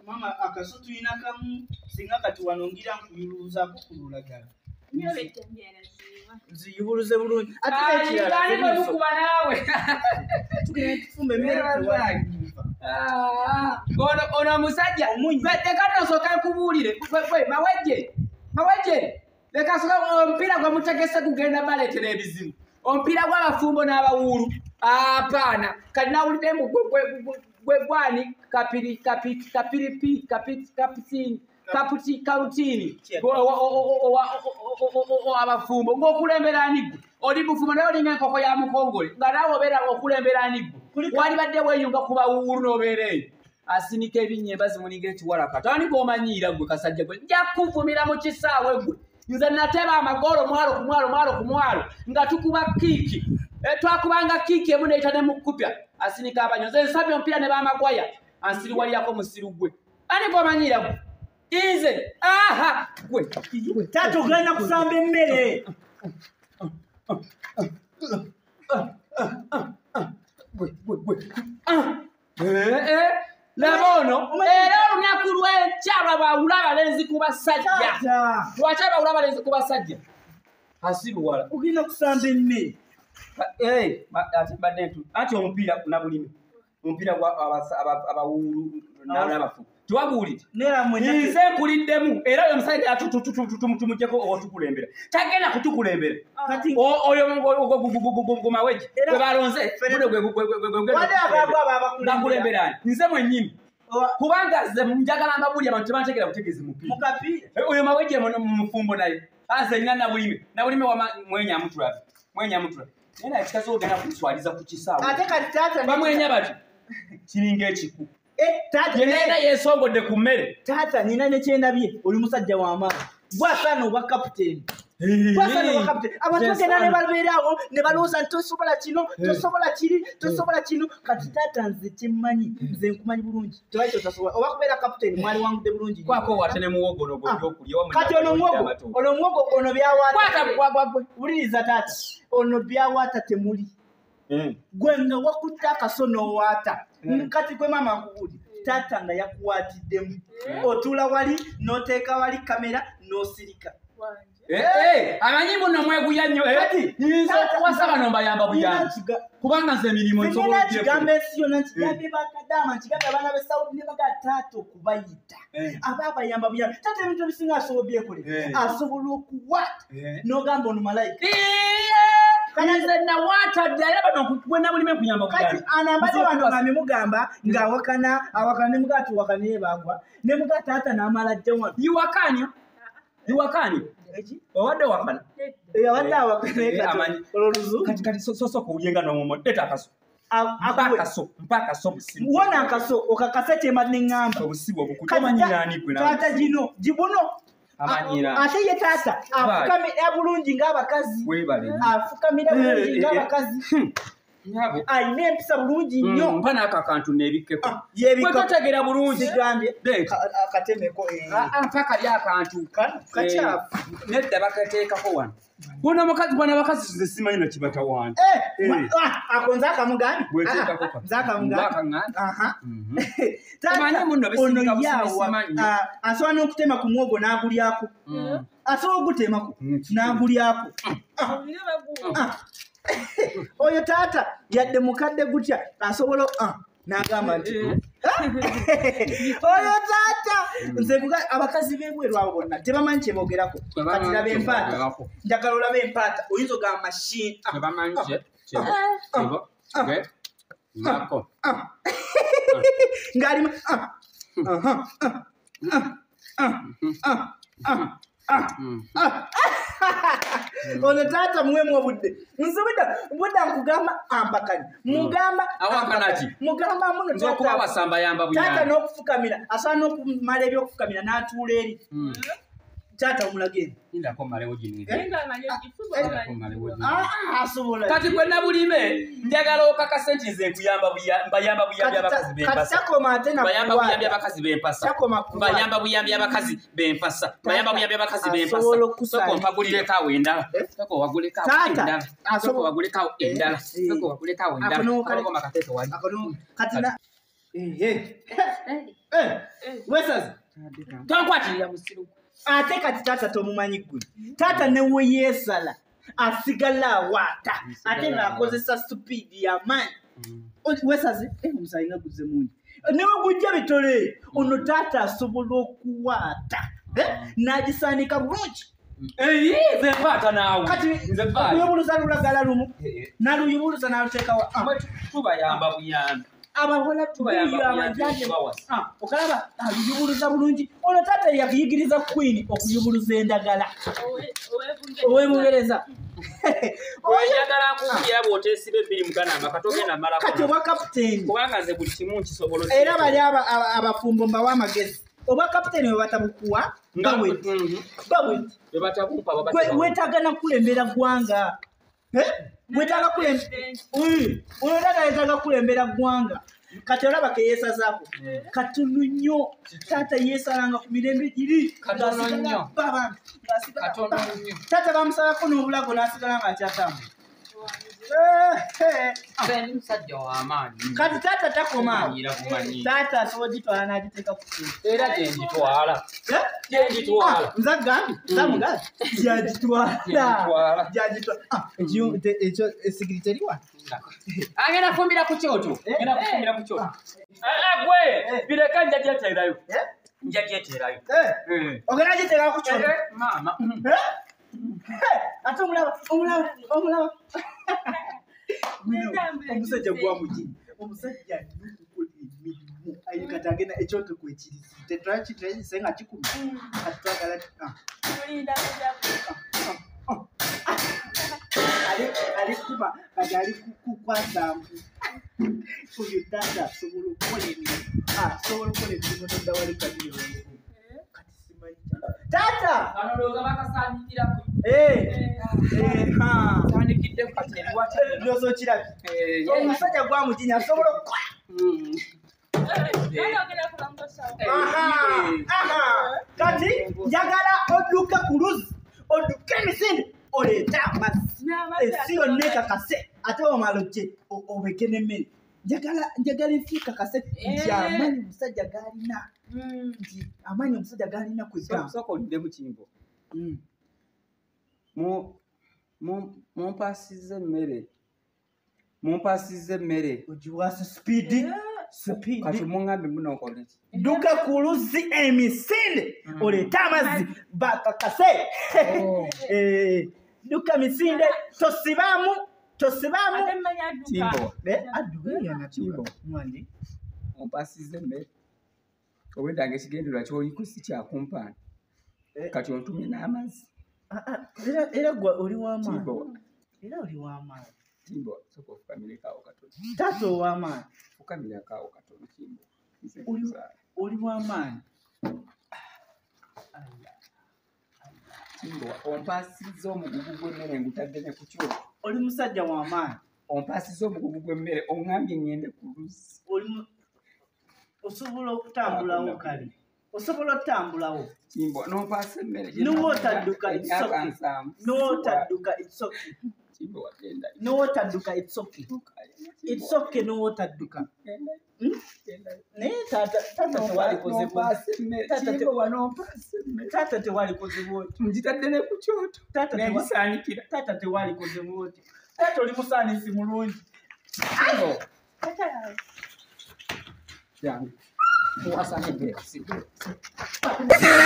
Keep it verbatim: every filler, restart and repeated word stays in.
mama akasutu inakamu singa kati wanongira nkuyuluza kukululagala. Niyo betembera ziwa. Ziyuluze bulungi. Ate ekirala Ani ko kuba nawe. Tugenda tufumbe mmere tuwa. Ah, ono ono musajja. Bete kano soka kubuulire. Gwe maweje. Maweje. Leka soka ompira gwa mutegese kugenda baletera ebizibu. Ompira gw'abafumbo n'abawulu. Hapana. Kali nawulidde mu gwe gwani kapiri kapiri kapiri pi kapiri kapitini kaputi karutini abafumbo ng'okulembera anigwe oli bufumbo naye olinga enkoko ya mukongole nga naawe obeera okulembera anigwe wali badde weeyunga ku bawuulu n'obeera eyo asinika ebinnyemba zimuninga ekiwalaka tawani g'omanyiira gwe kasajja gwe nja kuvumira mu kisaawe gwe nze nateba amagoolo mwalo ku mwalo mwalo ku mwalo nga tukuba kiiki twakubanga kiiki emu neeyita ne mukupya asinika abanyozi ensabye omupiira ne baamagwaya ansiriwaliyako musiru gwe ani g'omanyiira gwe Ize, aha, gwe, gwe, tato gana kusamba emmere. Gwe, gwe, gwe. Eh, eh, labono, era olunaku lw'ekyaba bawula abalenzi ku basajja. Lwaki abawula abalenzi ku basajja? Asiruwala. Ogenda kusamba emmere. Eh, ate badde ntu, anti omupiira na bulimi. Omupiira gwa abawulu n'abafu. Tuwabuulire nera mwenye nze kuliddemu era oyo musajja tumujjeko otukulembera tagenda kutukulembera kati oyo gumaweje gwe balonze bakulemberani nze mwennyini kubanga ze njagala mbabuli abantu tebantegera butegezi mupiira oyo maweje mufumbo naye aze nina nabulime nabulime wa mwenya mutula mwenya mutula nena ekikazo ogenda kuswaliza ku kisaawe ate kati tata bamwenya bati kiringa ekiku Eh, tata yena yesongodde ku mmere. Tata nina ne kyendabye oli musajja wa maama. Bwasana oba kapiteni. Bwasana oba kapiteni. Abantu bagenda ne babeerawo ne balowooza nti tosobola kino, tosobola kiri, tosobola kino. Kati tata nze kyemmanyi, nze nkumanyi bulungi. Tewali kyotasobola. Oba kubeera kapiteni mwali wangudde bulungi. Kwako wate ne muwogo n'ogw'okulya wamu. Kati ono muwogo, ono muwogo ono byawaata. Kwata gwagwe. Wuliriza tata. Ono byawaata temuli. Gwe nga wakutte akaso n'owaata. Kati gwe maama nkubuli tata nga yakuwaatiddemu otula wali n'oteeka wali kamera n'osirika amanyi muno mweguya nnyo nyinza okuwasa bano mbayamba buyambi kubanga nze emirimu nsobolakigambo ensi yonna nkigambye bakadaama nkigambye abaana b'esawudi ne baga taata okubayita aba abayamba buyambi taata ebintu ebisinga asobola byekolera asobola okuwaata n'ogamba ono malayika Kanze na wata dala bano kwenda bulime kunyamba kati anambadde abantu ngame mugamba nga wakana awakana ne mugatu wakane bagwa ne mugata hata na amala jwa yiwakani yiwakani eji owadde wakana eh wadde wakane kati oluzu kati kati so so ko uyenga no momo deta kaso mpaka so mpaka so busibu wona kaso okakasete madne ngamba obusibu obukutoma nyirani gwe na tata jino jibuno amanyira ate ye tata afukamira bulungi ng'abakazi webale afukamira bulungi ng'abakazi nyabo ayine empisa bulungi nnyo mpana akakantu nebikeko yebika kwatategera bulungi sigambye akatemeko mpaka lya akantu kachafu nedda bakateekako wano bona mukazi bwana bakazi size simanyi na kibata wano eh akonza akamugani bweteekako zakamugani aha tamanyi muno bisinga busimanyi asobola n'okutema ku mwogo n'agulyako asobola ogutemako n'agulyako oyo taata yadde mukadde gutya asobola n'agamba nti oyo taata nze abakazi b'ebweru abo bonna tebamanyi kye boogerako kati laba empaata njagala olaba empaata oyinza ogamba mashini tebamanyi kye kibo ge nako ng'alima ono taata muwemu obudde nsobodde budda nkugamba ampakani mugamba awakanaki mugamba muno nzokuba basamba yamba buyamba taata n'okufukamira asobola n'okumala ebyokufukamira n'atuula eri taata omulageni ndako malewo jinire asobola kati gwe nabulime njagala okakase nti nze nkuyamba mbayamba buyambi abakazi b'empasa takoma ate na bayamba buyambi abakazi b'empasa bayamba buyambi abakazi b'empasa bayamba buyambi abakazi b'empasa soko mpagulireko awo endala soko waguleko awo endala soko waguleko awo endala soko waguleko awo endala koko makateeko wali kati na wesaze tonkwatira musiru ate kati taata tomumanyi gwe taata ne we yeesala asigala awaata ate ng'akozesa supiidi y'amaanyi wesaze omusayi nga guze mungi newe gujja bitole ono taata asobola okuwaata n'agisaanika bulungi nze nkwata naawe kati okuyubuluza lulagala lumu n'aluyubuluza n'aluteekawo tubayamba buyambi abawola tubayamba okalaba aluyubuluza bulungi ono taata yakuyigiriza kwini okuyubuluza endagala ow'ebungereza oyagala kugira bw'oteesiba ebbiri mukanama katogenda malako kati obwa kapiteeni kubanga nze buli kimu nkisoboloza era bali abafumbo mbawa amagezi obwa kapiteeni bwe batabukuwa nga bweti bwe batabumpa weetaaga nakulembera ggwanga wetaaga kulembera kulembera ggwanga kati olaba ke yeesazaako katono nnyo taata yeesalanga ku mirembe giri taata bamusalako n'obulago n'asigala ng'akyatambula musajja w'amaanyi kati taata takoma taata asobola gitwala n'agiteeka ku era gyengitwala gyengitwala nza gambi samugazi gyagitwala ekyo esigiri teriwa agenda kufumbira ku kyoto genda kufumbira ku kyoto gwe bireka nja gyeteerayo nja gyeteerayo ogenda giteeka ku kyoto maama ate omulaba omulaba omulaba omusajja gwamugi omusajja nukukola emirimu ayikati agenda ekyoto kwekirizi tetwakitiraise nga kikumi kati twagala ali kuba kati ali kukwasambu oyo taata asobola okukola emirimu asobola okukola emirimu todawali kabiri kati simanyi taata kanolooza bakasaanyikirako saanikidde looza okirabye omusajja gwamuginya asobola okukola kati njagala odduke ku luzzi odduke emisinde oleete amazzi ensi yonna ekakase ate omalo gye obeke n'emmere njagala ensi ekakase nti amanyi omusajja g'alina nti amanyi omusajja g'alina kwesooka olidde mu kimbo mumpasiza emmere mumpasiza emmere ogiwasa sipiidi kati muŋŋambe munookole ki dduka ku luzzi emisinde oleete amazzi bakakase dduka misinde tosibaamu tosibaamu kimbowa ompasiza emmere obwedanga ekigendererwa kyoyikusi kyakumpaana kati ontumye n'amazzi era gwe oli w'amaanyi era oli w'amaanyi kimbo soka ofukamireko katono taata ow'amaanyi fukamireko awo katono kimbo oli w'amaanyi kimbo ompasiza omugugu gw'emmere ngutadde ne ku kyoto oli musajja w'amaanyi ompasiza omugugu gw'emmere oŋŋambye ŋŋende ku luzzi osobola okutambulawo kale osobola otambulawo kimbo nompaasa emmere n'otadduka n'otadduka itsoki kimbo wagenda n'otadduka itsoki itsoki n'otadduka naye taata tewali kuzibu taata tewali kuzibu oti ngitadde ne ku kyoto n'ebisaanikira taata tewali kuzibu oti taata oli musaanisi mulungi kimbo yangu Puasa negeri.